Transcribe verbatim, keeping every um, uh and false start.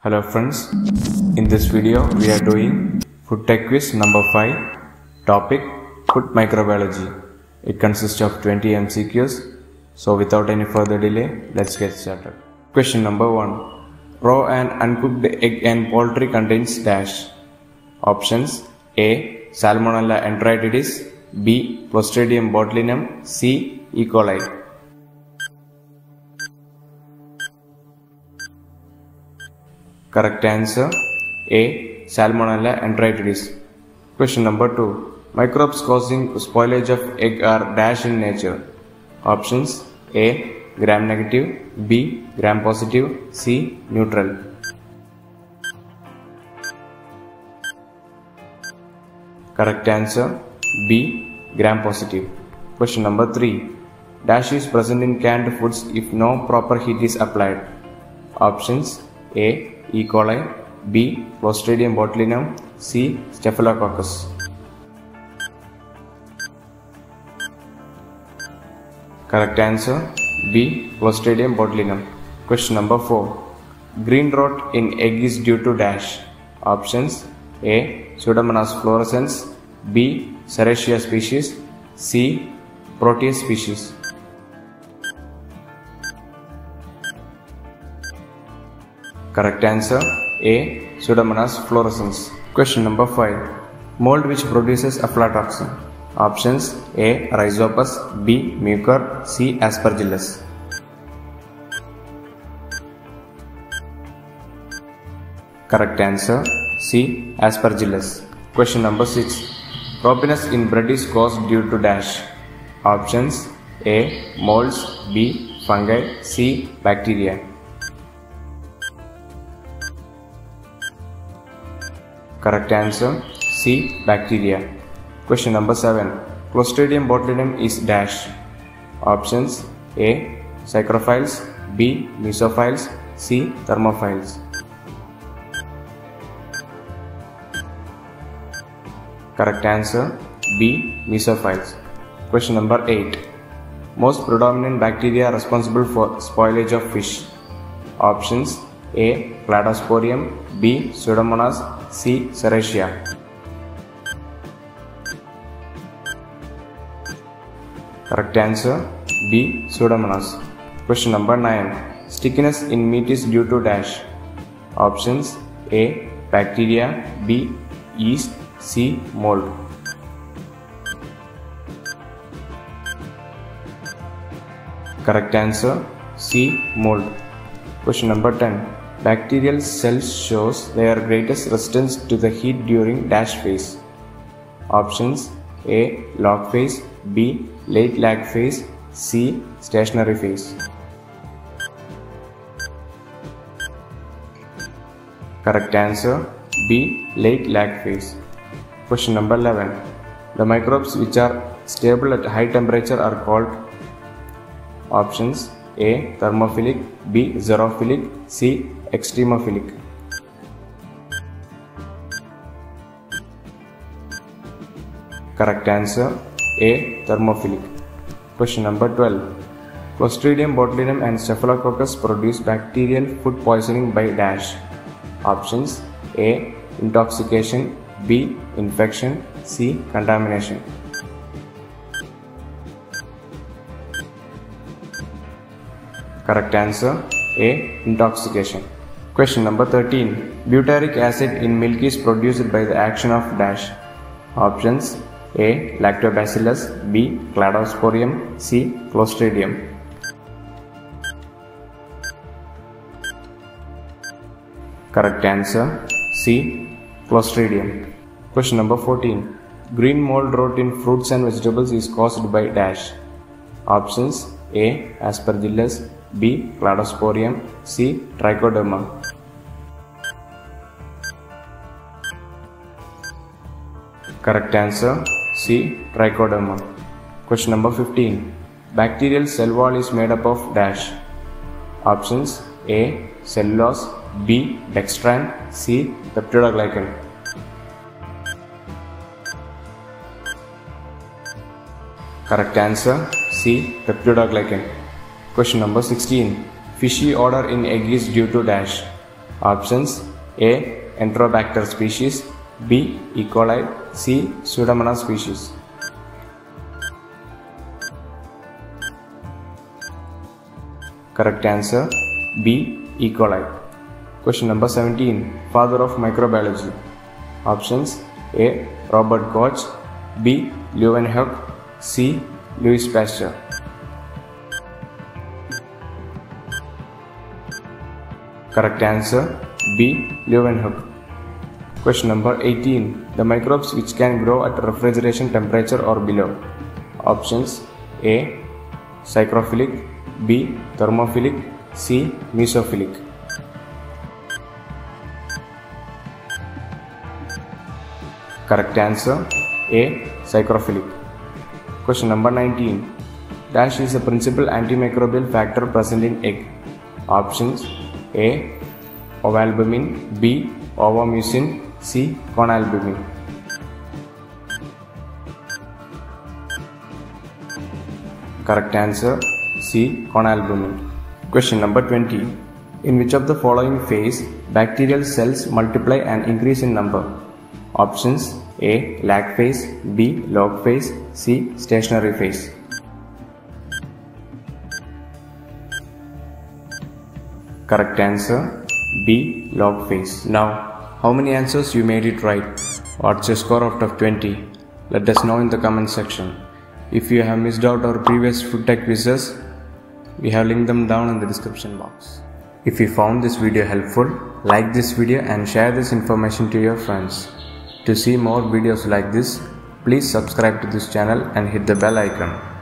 Hello friends, in this video we are doing food tech quiz number five, topic food microbiology. It consists of twenty M C Qs. So without any further delay, let's get started. Question number one. Raw and uncooked egg and poultry contains dash. Options: A. Salmonella enteritidis, B. Clostridium botulinum, C. E. coli. Correct answer A. Salmonella enteritidis. Question number two. Microbes causing spoilage of egg are dash in nature. Options: A. Gram negative, B. Gram positive, C. Neutral. Correct answer B. Gram positive. Question number three. Dash is present in canned foods if no proper heat is applied. Options: A. E. coli, B. Clostridium botulinum, C. Staphylococcus. Correct answer B. Clostridium botulinum. Question number four. Green rot in egg is due to dash. Options: A. Pseudomonas fluorescens, B. Serratia species, C. Proteus species. Correct answer A. Pseudomonas fluorescens. Question number five. Mold which produces aflatoxin. Options: A. Rhizopus, B. Mucor, C. Aspergillus. Correct answer C. Aspergillus. Question number six. Ropinus in bread is caused due to dash. Options: A. Molds, B. Fungi, C. Bacteria. Correct answer C. Bacteria. Question number seven. Clostridium botulinum is dash. Options: A. Psychrophiles, B. Mesophiles, C. Thermophiles. Correct answer B. Mesophiles. Question number eight. Most predominant bacteria responsible for spoilage of fish. Options: A. Cladosporium, B. Pseudomonas, C. Serratia. Correct answer B. Pseudomonas. Question number nine. Stickiness in meat is due to dash. Options: A. Bacteria, B. Yeast, C. Mold. Correct answer C. Mold. Question number ten. Bacterial cells shows their greatest resistance to the heat during dash phase. Options: A. Log phase, B. Late lag phase, C. Stationary phase. Correct answer B. Late lag phase. Question number eleven. The microbes which are stable at high temperature are called. Options: A. Thermophilic, B. Xerophilic, C. Extremophilic. Correct answer A. Thermophilic. Question number twelve. Clostridium botulinum and Staphylococcus produce bacterial food poisoning by dash. Options: A. Intoxication, B. Infection, C. Contamination. Correct answer A. Intoxication. Question number thirteen. Butyric acid in milk is produced by the action of dash. Options: A. Lactobacillus, B. Cladosporium, C. Clostridium. Correct answer C. Clostridium. Question number fourteen. Green mold rot in fruits and vegetables is caused by dash. Options: A. Aspergillus, B. Cladosporium, C. Trichoderma. Correct answer C. Trichoderma. Question number fifteen. Bacterial cell wall is made up of dash. Options: A. Cellulose, B. Dextran, C. Peptidoglycan. Correct answer C. Peptidoglycan. Question number sixteen. Fishy odor in egg is due to dash. Options: A. Enterobacter species, B. E. coli, C. Pseudomonas species. Correct answer: B. E. coli. Question number seventeen. Father of microbiology. Options: A. Robert Koch, B. Leeuwenhoek, C. Louis Pasteur. Correct answer: B. Leeuwenhoek. Question number eighteen. The microbes which can grow at refrigeration temperature or below. Options: A. Psychrophilic, B. Thermophilic, C. Mesophilic. Correct answer: A. Psychrophilic. Question number nineteen. Dash is a principal antimicrobial factor present in egg. Options: A. Ovalbumin, B. Ovomucin, C. Conalbumin. Correct answer: C. Conalbumin. Question number twenty. In which of the following phase bacterial cells multiply and increase in number? Options: A. Lag phase, B. Log phase, C. Stationary phase. Correct answer: B. Log phase. Now, how many answers you made it right? What's your score out of twenty? Let us know in the comment section. If you have missed out our previous food tech quizzes, we have linked them down in the description box. If you found this video helpful, like this video and share this information to your friends. To see more videos like this, please subscribe to this channel and hit the bell icon.